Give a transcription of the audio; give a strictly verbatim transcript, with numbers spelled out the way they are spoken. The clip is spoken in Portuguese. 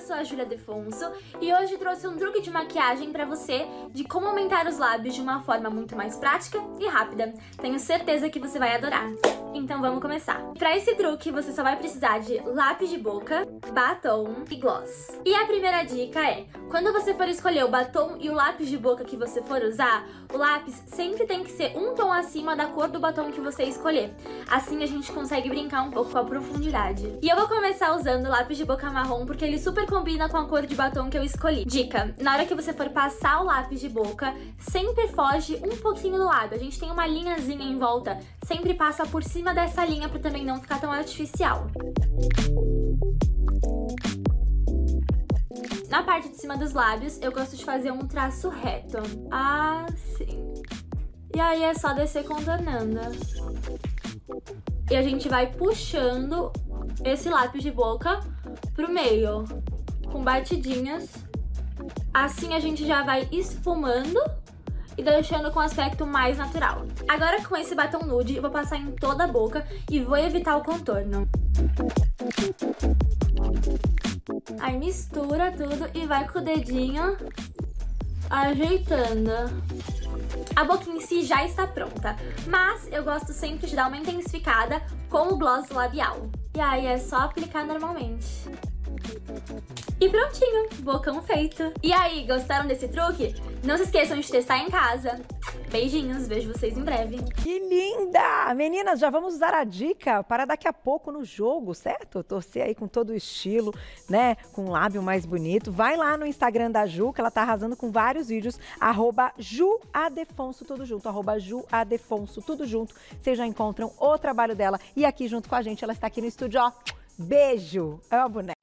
sou a Júlia Defonso e hoje trouxe um truque de maquiagem pra você de como aumentar os lábios de uma forma muito mais prática e rápida. Tenho certeza que você vai adorar. Então vamos começar. Pra esse truque você só vai precisar de lápis de boca, batom e gloss. E a primeira dica é, quando você for escolher o batom e o lápis de boca que você for usar, o lápis sempre tem que ser um tom acima da cor do batom que você escolher. Assim a gente consegue brincar um pouco com a profundidade. E eu vou começar usando o lápis de boca marrom porque ele super combina com a cor de batom que eu escolhi. Dica, na hora que você for passar o lápis de boca, sempre foge um pouquinho do lábio. A gente tem uma linhazinha em volta, sempre passa por cima dessa linha para também não ficar tão artificial. Na parte de cima dos lábios, eu gosto de fazer um traço reto. Assim. E aí é só descer contornando. E a gente vai puxando esse lápis de boca pro meio, com batidinhas. Assim a gente já vai esfumando e deixando com um aspecto mais natural. Agora com esse batom nude, eu vou passar em toda a boca e vou evitar o contorno. Aí mistura tudo e vai com o dedinho ajeitando. A boca em si já está pronta, mas eu gosto sempre de dar uma intensificada com o gloss labial. E aí é só aplicar normalmente. E prontinho, bocão feito. E aí, gostaram desse truque? Não se esqueçam de testar em casa. Beijinhos, vejo vocês em breve. Que linda! Meninas, já vamos usar a dica para daqui a pouco no jogo, certo? Torcer aí com todo o estilo, né? Com um lábio mais bonito. Vai lá no Instagram da Ju, que ela tá arrasando com vários vídeos. Arroba Juadefonso, tudo junto. Arroba Juadefonso, tudo junto. Vocês já encontram o trabalho dela. E aqui junto com a gente, ela está aqui no estúdio, ó. Beijo! É uma boneca.